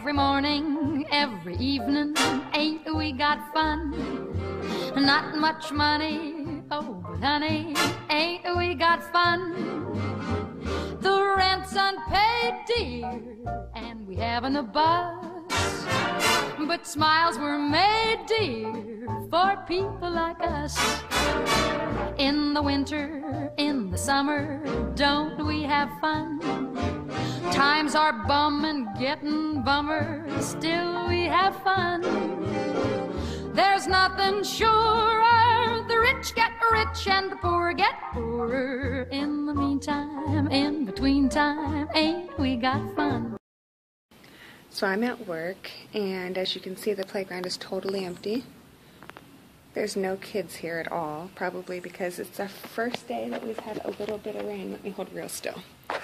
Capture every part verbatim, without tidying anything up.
Every morning, every evening, ain't we got fun? Not much money, oh, but honey, ain't we got fun? The rent's unpaid, dear, and we haven't a bus. But smiles were made, dear, for people like us. In the winter, in the summer, don't we have fun? Times are bum and getting bummer, still we have fun. There's nothing surer, the rich get rich and the poor get poorer. In the meantime, in between time, ain't we got fun? So I'm at work, and as you can see, the playground is totally empty. There's no kids here at all, probably because it's our first day that we've had a little bit of rain. Let me hold real still.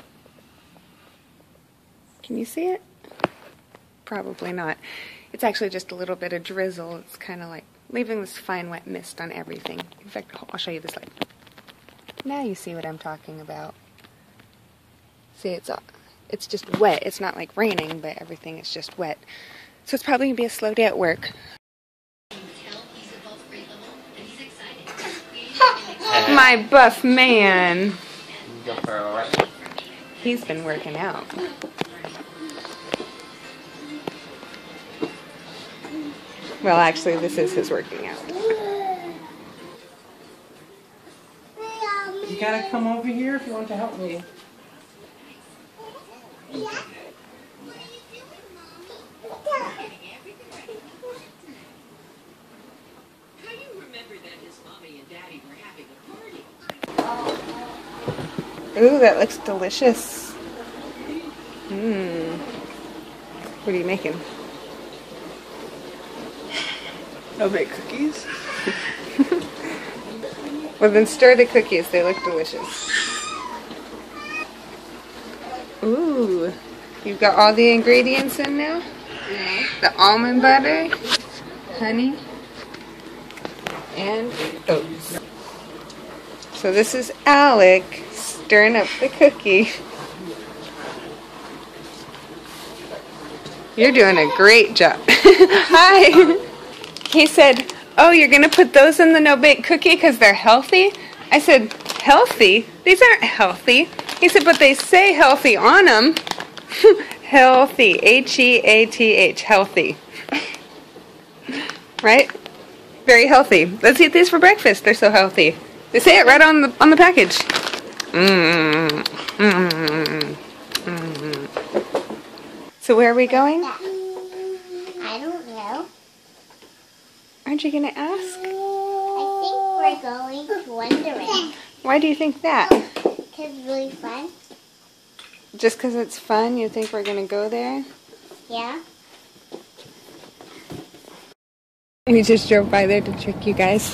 Can you see it? Probably not. It's actually just a little bit of drizzle. It's kind of like leaving this fine wet mist on everything. In fact, I'll show you this light. Now you see what I'm talking about. See, it's all, it's just wet. It's not like raining, but everything is just wet. So it's probably going to be a slow day at work. My buff man. He's been working out. Well, actually, this is his working out. You gotta come over here if you want to help me. Ooh, that looks delicious. Mmm. What are you making? I'll make cookies. Well, then stir the cookies. They look delicious. Ooh. You've got all the ingredients in now? Yeah. The almond butter, honey, and oats. So this is Alec stirring up the cookie. You're doing a great job. Hi. He said, oh, you're going to put those in the no-bake cookie because they're healthy? I said, healthy? These aren't healthy. He said, but they say healthy on them. Healthy. H E A T H. Healthy. Right? Very healthy. Let's eat these for breakfast. They're so healthy. They say it right on the on the package. Mmm. Mmm. Mmm. So where are we going? I don't know. Aren't you going to ask? I think we're going to Wonderland. Why do you think that? Because it's really fun. Just because it's fun, you think we're going to go there? Yeah. We just drove by there to trick you guys.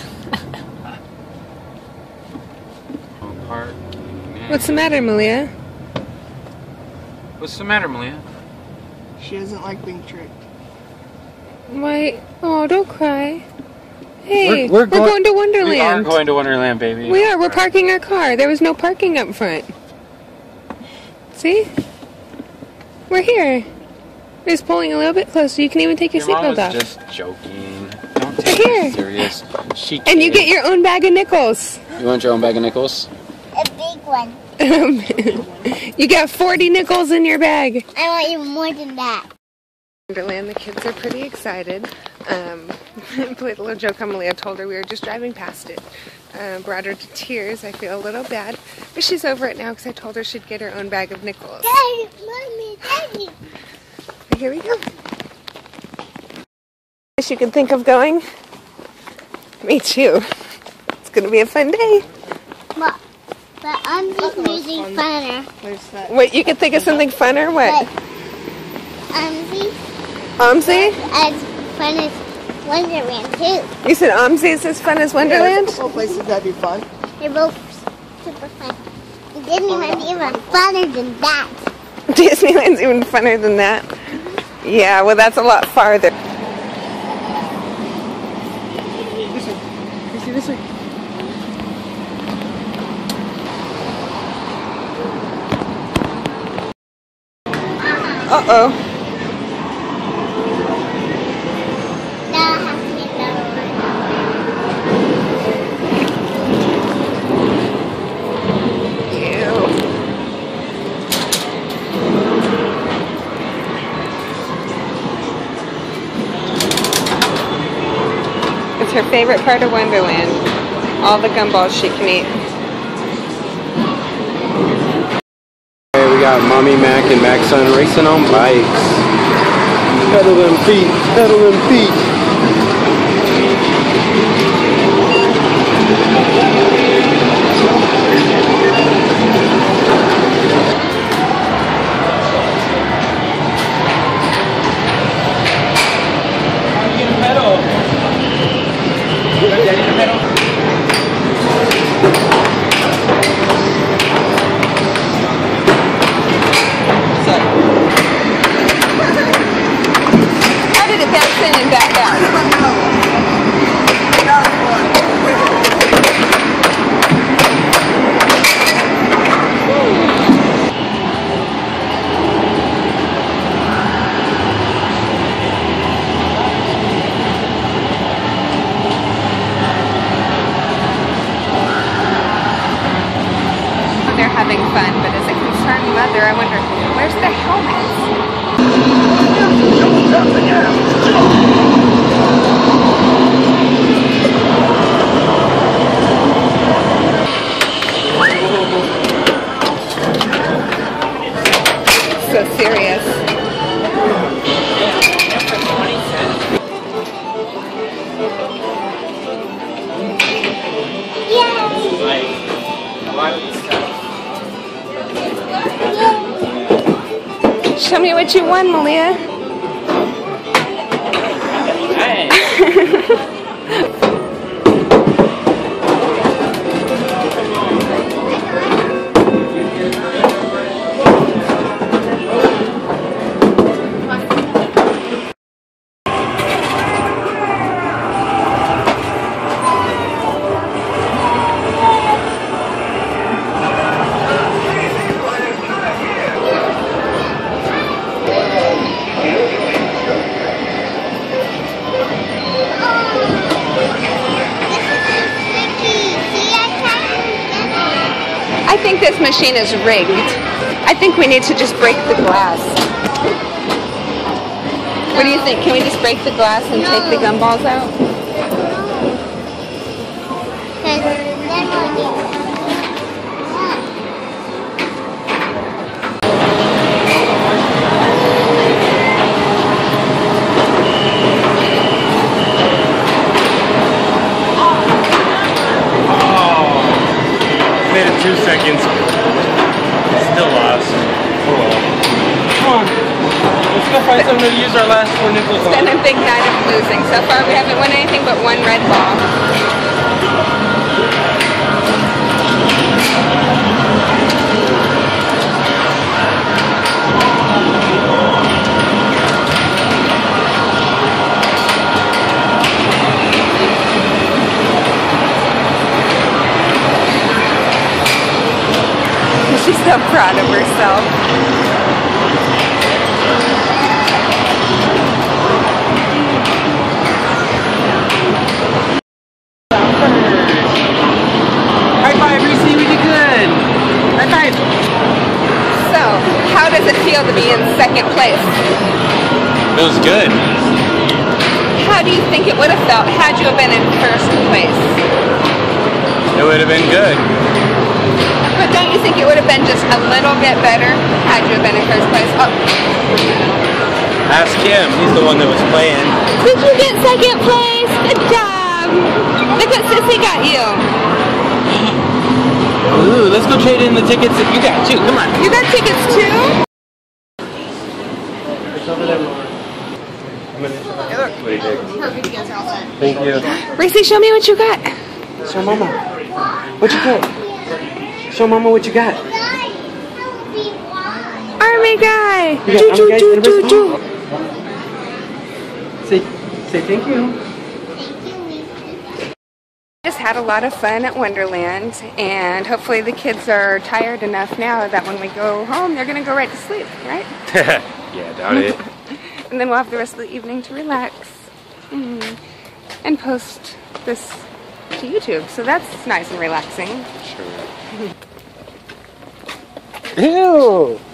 What's the matter, Malia? What's the matter, Malia? She doesn't like being tricked. Why? Oh, don't cry. Hey, we're, we're, we're going, going to Wonderland. We are going to Wonderland, baby. We are. We're parking our car. There was no parking up front. See? We're here. We're just pulling a little bit close so you can even take your, your seatbelt off. Just joking. Don't take We're here. it serious. She and you get your own bag of nickels. You want your own bag of nickels? A big one. You got forty nickels in your bag. I want even more than that. Wonderland, the kids are pretty excited. Um, played a little joke on Malia, told her we were just driving past it. Uh, brought her to tears. I feel a little bad, but she's over it now because I told her she'd get her own bag of nickels. Daddy, Mommy, Daddy. So here we go. Guess you can think of going? Me too. It's gonna be a fun day. But, but I'm just using funner. Where's that? Wait, you can think of something funner? What? Umsy Omsi? as fun as Wonderland too. You said Omsi is as fun as Wonderland? All places that'd be fun. They're both super fun. Disneyland's even funner than that. Disneyland's even funner than that? Yeah, well that's a lot farther. This way. You see this way? Uh-oh. her favorite part of Wonderland. All the gumballs she can eat. Hey, we got Mommy Mac and Mac Son racing on bikes. Pedal them feet, pedal them feet. Having fun, but as a concerned mother, I wonder, where's the helmets? So serious. Show me what you won, Malia. I think this machine is rigged. I think we need to just break the glass. What do you think? Can we just break the glass and take the gumballs out? Two seconds. Still lost. Oh well. Come on. Let's go find something to use our last four nickels on. It's been a big night of losing. So far we haven't won anything but one red ball. She's so proud of herself. High five, Reese, we did good. High five. So, how does it feel to be in second place? Feels good. How do you think it would have felt had you have been in first place? It would have been good. But don't you think it would have been just a little bit better had you have been in first place? Oh. Ask him. He's the one that was playing. Did you get second place? Good job. Look what Sissy got you. Ooh, let's go trade in the tickets that you got too. Come on. You got tickets too? It's over there more. I'm gonna what do you think? Thank you. Reese, show me what you got. Show Mama. What you got? Show Mama what you got. Army guy. You got Choo, army choo, guys choo, choo, choo. Say, say thank you. Just had a lot of fun at Wonderland, and hopefully the kids are tired enough now that when we go home, they're going to go right to sleep, right? Yeah, doubt it. And then we'll have the rest of the evening to relax mm, and post this to YouTube. So that's nice and relaxing. Sure. Ew!